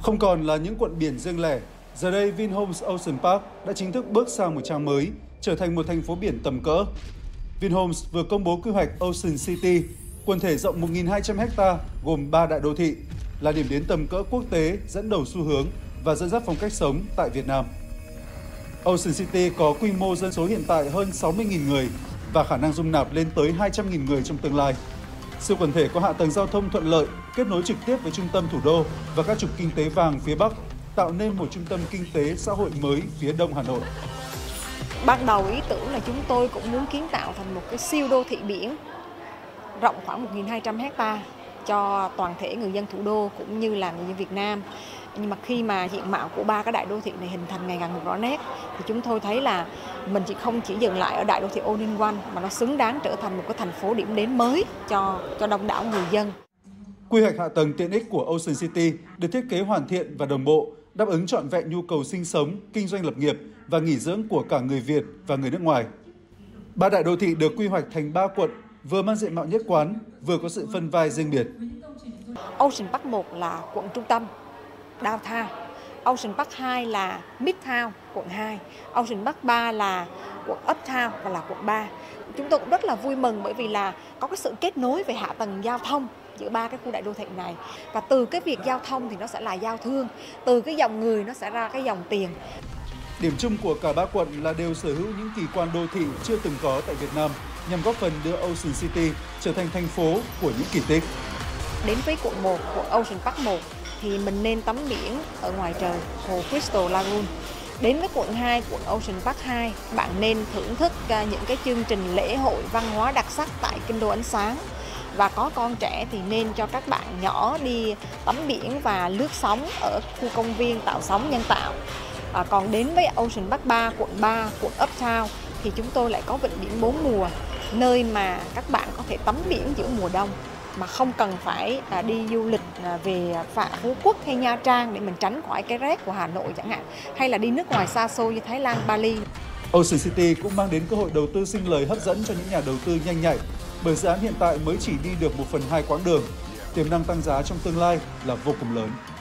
Không còn là những quận biển riêng lẻ, giờ đây Vinhomes Ocean Park đã chính thức bước sang một trang mới, trở thành một thành phố biển tầm cỡ. Vinhomes vừa công bố quy hoạch Ocean City, quần thể rộng 1.200 ha gồm 3 đại đô thị, là điểm đến tầm cỡ quốc tế dẫn đầu xu hướng và dẫn dắt phong cách sống tại Việt Nam. Ocean City có quy mô dân số hiện tại hơn 60.000 người và khả năng dung nạp lên tới 200.000 người trong tương lai. Siêu quần thể có hạ tầng giao thông thuận lợi, kết nối trực tiếp với trung tâm thủ đô và các trục kinh tế vàng phía Bắc, tạo nên một trung tâm kinh tế xã hội mới phía Đông Hà Nội. Ban đầu ý tưởng là chúng tôi cũng muốn kiến tạo thành một cái siêu đô thị biển rộng khoảng 1.200 ha cho toàn thể người dân thủ đô cũng như là người dân Việt Nam. Nhưng mà khi mà diện mạo của 3 cái đại đô thị này hình thành ngày càng một rõ nét thì chúng tôi thấy là mình không chỉ dừng lại ở đại đô thị all-in-one mà nó xứng đáng trở thành một cái thành phố điểm đến mới cho đông đảo người dân. Quy hoạch hạ tầng tiện ích của Ocean City được thiết kế hoàn thiện và đồng bộ, đáp ứng trọn vẹn nhu cầu sinh sống, kinh doanh lập nghiệp và nghỉ dưỡng của cả người Việt và người nước ngoài. 3 đại đô thị được quy hoạch thành 3 quận, vừa mang diện mạo nhất quán, vừa có sự phân vai riêng biệt. Ocean Park 1 là quận trung tâm, Downtown. Ocean Park 2 là Midtown, quận 2. Ocean Park 3 là quận Uptown và là quận 3. Chúng tôi cũng rất là vui mừng bởi vì là có cái sự kết nối về hạ tầng giao thông giữa 3 cái khu đại đô thị này. Và từ cái việc giao thông thì nó sẽ là giao thương, từ cái dòng người nó sẽ ra cái dòng tiền. Điểm chung của cả 3 quận là đều sở hữu những kỳ quan đô thị chưa từng có tại Việt Nam, nhằm góp phần đưa Ocean City trở thành thành phố của những kỳ tích. Đến với quận 1, quận Ocean Park 1 thì mình nên tắm biển ở ngoài trời, hồ Crystal Lagoon. Đến với quận 2, quận Ocean Park 2, bạn nên thưởng thức những cái chương trình lễ hội văn hóa đặc sắc tại Kinh đô ánh sáng. Và có con trẻ thì nên cho các bạn nhỏ đi tắm biển và lướt sóng ở khu công viên tạo sóng nhân tạo. Còn đến với Ocean Park 3, quận 3, quận Uptown thì chúng tôi lại có vịnh biển 4 mùa, nơi mà các bạn có thể tắm biển giữa mùa đông mà không cần phải đi du lịch về Phú Quốc hay Nha Trang để mình tránh khỏi cái rét của Hà Nội chẳng hạn, hay là đi nước ngoài xa xôi như Thái Lan, Bali. Ocean City cũng mang đến cơ hội đầu tư sinh lời hấp dẫn cho những nhà đầu tư nhanh nhạy, bởi dự án hiện tại mới chỉ đi được 1/2 quãng đường, tiềm năng tăng giá trong tương lai là vô cùng lớn.